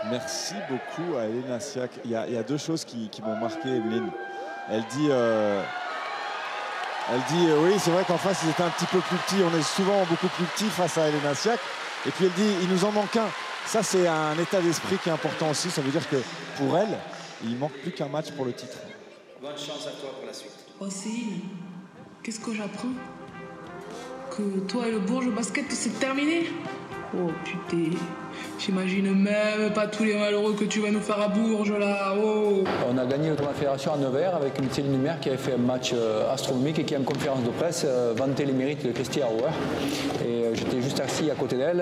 Merci beaucoup à Elena Siak. Il y a deux choses qui m'ont marqué, Evelyne. Elle dit oui, c'est vrai qu'en face, ils étaient un petit peu plus petits. On est souvent beaucoup plus petits face à Elena Siak. Et puis elle dit, il nous en manque un. Ça, c'est un état d'esprit qui est important aussi. Ça veut dire que pour elle, il manque plus qu'un match pour le titre. Bonne chance à toi pour la suite. Oh Céline, qu'est-ce que j'apprends? Que toi et le Bourges basket, c'est terminé? Oh putain, j'imagine même pas tous les malheureux que tu vas nous faire à Bourges là. Oh. On a gagné le tournoi de fédération à Nevers avec une Céline Dumer qui avait fait un match astronomique et qui en conférence de presse vantait les mérites de Christy Hauer. Et j'étais juste assis à côté d'elle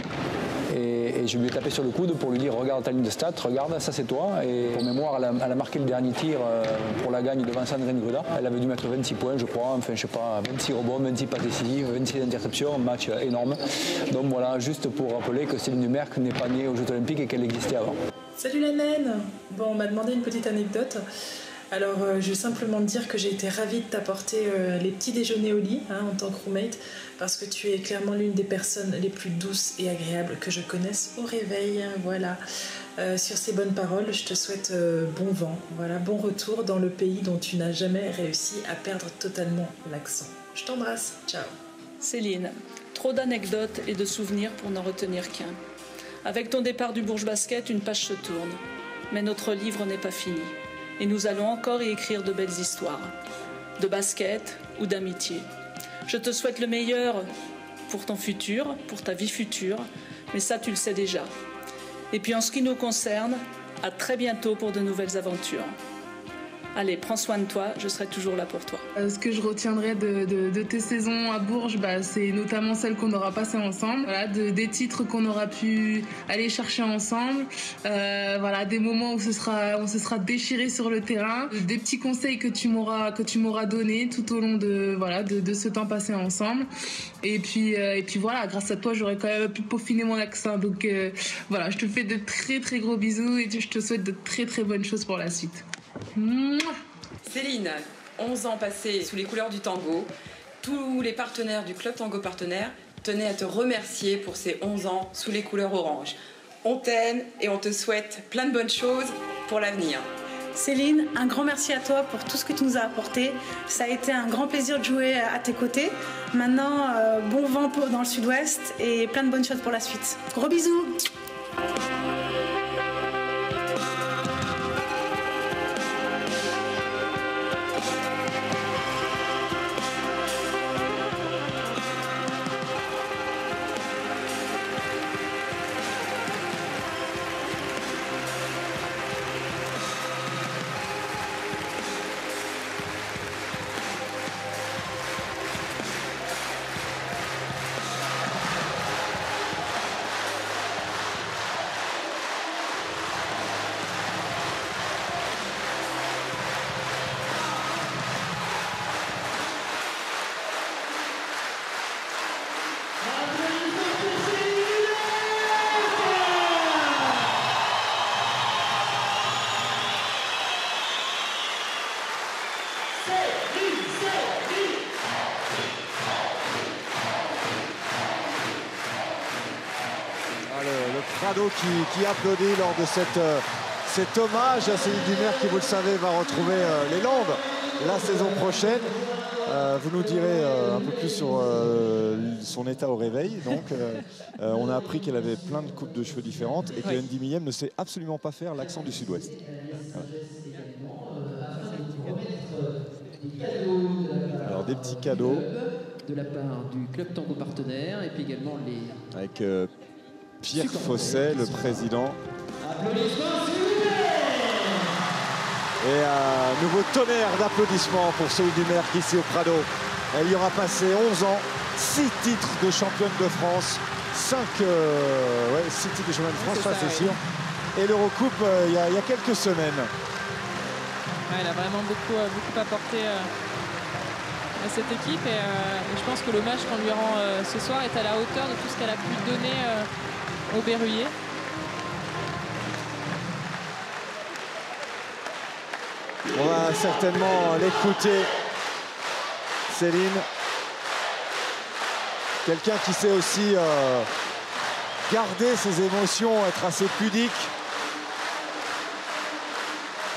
et je lui ai tapé sur le coude pour lui dire regarde ta ligne de stats, regarde, ça c'est toi. Et pour mémoire, elle a marqué le dernier tir pour la gagne devant Sandrine Gruda. Elle avait dû mettre 26 points, je crois, enfin je sais pas, 26 rebonds, 26 passes décisives, 26 interceptions, un match énorme. Donc voilà, juste pour rappeler que Céline Dumerc n'est pas née aux Jeux Olympiques et qu'elle existait avant. Salut la naine. Bon, on m'a demandé une petite anecdote. Alors, je vais simplement te dire que j'ai été ravie de t'apporter les petits déjeuners au lit en tant que roommate, parce que tu es clairement l'une des personnes les plus douces et agréables que je connaisse au réveil. Voilà. Sur ces bonnes paroles, je te souhaite bon vent, voilà, bon retour dans le pays dont tu n'as jamais réussi à perdre totalement l'accent. Je t'embrasse. Ciao. Céline, trop d'anecdotes et de souvenirs pour n'en retenir qu'un. Avec ton départ du Bourges Basket, une page se tourne. Mais notre livre n'est pas fini. Et nous allons encore y écrire de belles histoires. De basket ou d'amitié. Je te souhaite le meilleur pour ton futur, pour ta vie future. Mais ça, tu le sais déjà. Et puis en ce qui nous concerne, à très bientôt pour de nouvelles aventures. Allez, prends soin de toi, je serai toujours là pour toi. Ce que je retiendrai de tes saisons à Bourges, c'est notamment celles qu'on aura passées ensemble, voilà, des titres qu'on aura pu aller chercher ensemble, voilà, des moments où on se sera déchiré sur le terrain, des petits conseils que tu m'auras donnés tout au long de ce temps passé ensemble. Et puis voilà, grâce à toi, j'aurais quand même pu peaufiner mon accent. Donc voilà, je te fais de très très gros bisous et je te souhaite de très très bonnes choses pour la suite. Céline, 11 ans passés sous les couleurs du tango. Tous les partenaires du Club Tango Partenaire tenaient à te remercier pour ces 11 ans sous les couleurs orange. On t'aime et on te souhaite plein de bonnes choses pour l'avenir. Céline, un grand merci à toi pour tout ce que tu nous as apporté. Ça a été un grand plaisir de jouer à tes côtés. Maintenant, bon vent dans le sud-ouest et plein de bonnes choses pour la suite. Gros bisous. Prado qui applaudit lors de cet hommage à Céline Dumer qui, vous le savez, va retrouver les Landes la saison prochaine. Vous nous direz un peu plus sur son état au réveil. Donc, on a appris qu'elle avait plein de coupes de cheveux différentes et que Andy Millem ne sait absolument pas faire l'accent du sud-ouest. Voilà. Alors, des petits cadeaux. De la part du Club Tango Partenaire et puis également les... Avec Pierre Fosset, le président. Et un nouveau tonnerre d'applaudissements pour Céline Dumer ici au Prado. Elle y aura passé 11 ans, 6 titres de championne de France, 6 titres de championne de France, ça c'est sûr. Et l'Eurocoupe il y a quelques semaines. Ouais, elle a vraiment beaucoup apporté à cette équipe et je pense que l'hommage qu'on lui rend ce soir est à la hauteur de tout ce qu'elle a pu donner au Berruyer. On va certainement l'écouter, Céline. Quelqu'un qui sait aussi garder ses émotions, être assez pudique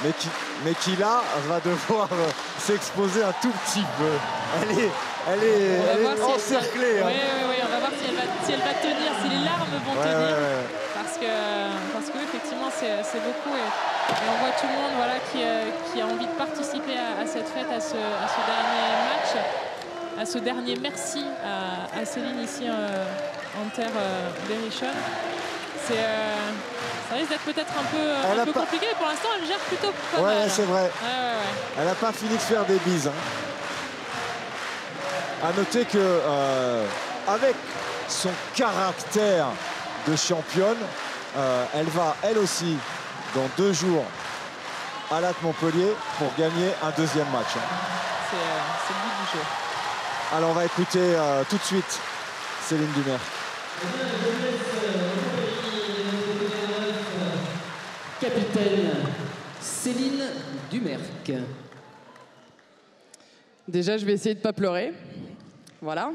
mais qui là va devoir s'exposer un tout petit peu. Elle est encerclée. Oui, on va voir si elle va tenir, si les larmes vont tenir. Parce que effectivement c'est beaucoup et on voit tout le monde qui a envie de participer à cette fête, à ce dernier match, à ce dernier merci à Céline ici en terre d'Hérichon. Ça risque d'être peut-être un peu compliqué, mais pour l'instant elle gère plutôt pas mal. C'est vrai. Elle n'a pas fini de faire des bises. À noter que avec son caractère de championne, elle va elle aussi dans 2 jours à l'AT Montpellier pour gagner un deuxième match. C'est le but du jeu. Alors on va écouter tout de suite Céline Dumerc. Capitaine Céline Dumerc. Déjà, je vais essayer de ne pas pleurer. Voilà.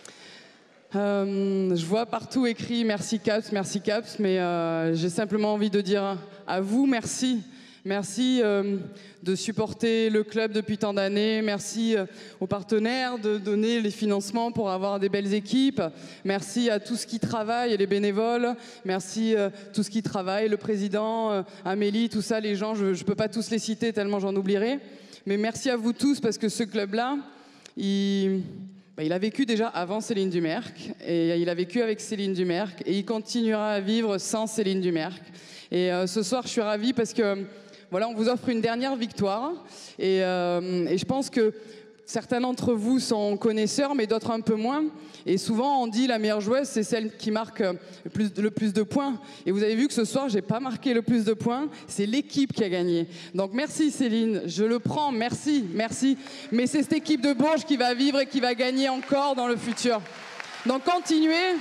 Je vois partout écrit merci Caps, mais j'ai simplement envie de dire à vous merci. Merci de supporter le club depuis tant d'années. Merci aux partenaires de donner les financements pour avoir des belles équipes. Merci à tous qui travaillent, les bénévoles. Merci à tous qui travaillent, le président, Amélie, tout ça, les gens, je ne peux pas tous les citer tellement j'en oublierai. Mais merci à vous tous parce que ce club-là, il a vécu déjà avant Céline Dumerc et il a vécu avec Céline Dumerc et il continuera à vivre sans Céline Dumerc. Et ce soir, je suis ravie parce que voilà, on vous offre une dernière victoire et je pense que certains d'entre vous sont connaisseurs, mais d'autres un peu moins. Et souvent, on dit la meilleure joueuse, c'est celle qui marque le plus de points. Et vous avez vu que ce soir, j'ai pas marqué le plus de points. C'est l'équipe qui a gagné. Donc merci Céline, je le prends, merci. Mais c'est cette équipe de Bourges qui va vivre et qui va gagner encore dans le futur. Donc continuez.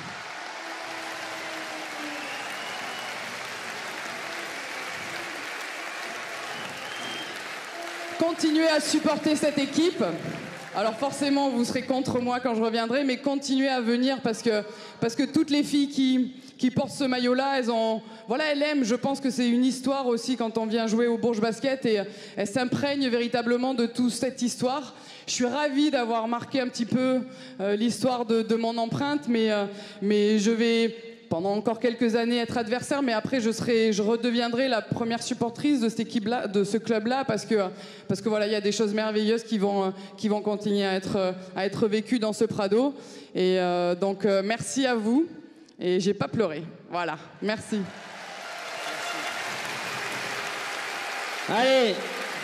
Continuez à supporter cette équipe. Alors forcément, vous serez contre moi quand je reviendrai, mais continuez à venir parce que toutes les filles qui portent ce maillot-là, elles aiment. Je pense que c'est une histoire aussi quand on vient jouer au Bourges Basket et elles s'imprègnent véritablement de toute cette histoire. Je suis ravie d'avoir marqué un petit peu l'histoire de mon empreinte, mais je vais pendant encore quelques années être adversaire, mais après je redeviendrai la première supportrice de cette équipe-là, de ce club-là, parce que voilà, il y a des choses merveilleuses qui vont continuer à être vécues dans ce Prado. Et donc merci à vous. Et j'ai pas pleuré. Voilà, merci. Allez,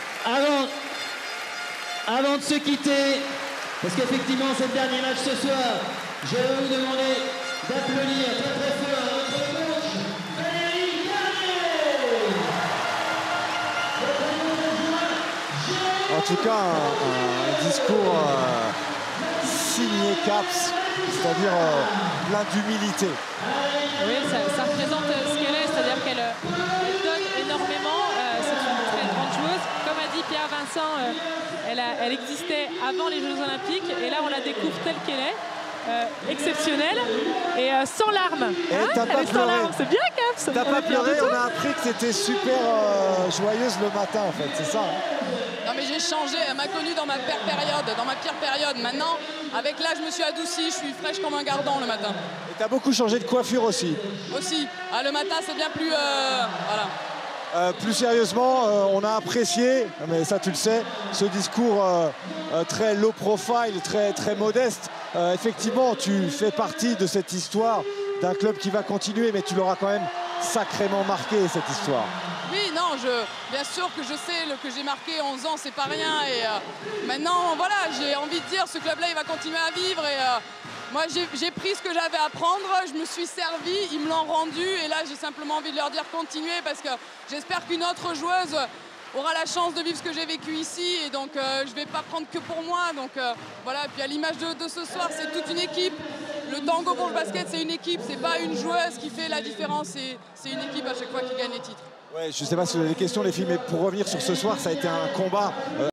avant de se quitter, parce qu'effectivement c'est le dernier match ce soir, je vais vous demander d'applaudir très très fort notre coach Valérie Garnier. En tout cas, un discours signé Caps, c'est-à-dire plein d'humilité. Oui, ça représente ce qu'elle est, c'est-à-dire qu'elle donne énormément. C'est une très grande joueuse. Comme a dit Pierre Vincent, elle existait avant les Jeux Olympiques et là on la découvre telle qu'elle est. Exceptionnelle et sans larmes. T'as pas pleuré. C'est bien Caps. T'as pas pleuré, on a appris que c'était super joyeuse le matin en fait, c'est ça Non mais j'ai changé, elle m'a connue dans ma pire période. Maintenant, avec l'âge, je me suis adoucie, je suis fraîche comme un gardon le matin. Et t'as beaucoup changé de coiffure aussi. Le matin c'est bien plus... voilà. Plus sérieusement, on a apprécié, mais ça tu le sais, ce discours très low profile, très, très modeste. Effectivement, tu fais partie de cette histoire d'un club qui va continuer, mais tu l'auras quand même sacrément marqué, cette histoire. Oui, non, bien sûr que je sais que j'ai marqué 11 ans, c'est pas rien. Et maintenant, voilà, j'ai envie de dire, ce club-là, il va continuer à vivre. Et moi, j'ai pris ce que j'avais à prendre, je me suis servi, ils me l'ont rendu. Et là, j'ai simplement envie de leur dire continuez, parce que j'espère qu'une autre joueuse aura la chance de vivre ce que j'ai vécu ici. Et donc, je ne vais pas prendre que pour moi. Donc, voilà, et puis à l'image de ce soir, c'est toute une équipe. Le Tango Bourges Basket, c'est une équipe, c'est pas une joueuse qui fait la différence, c'est une équipe à chaque fois qui gagne les titres. Ouais, je ne sais pas si vous avez des questions les filles, mais pour revenir sur ce soir, ça a été un combat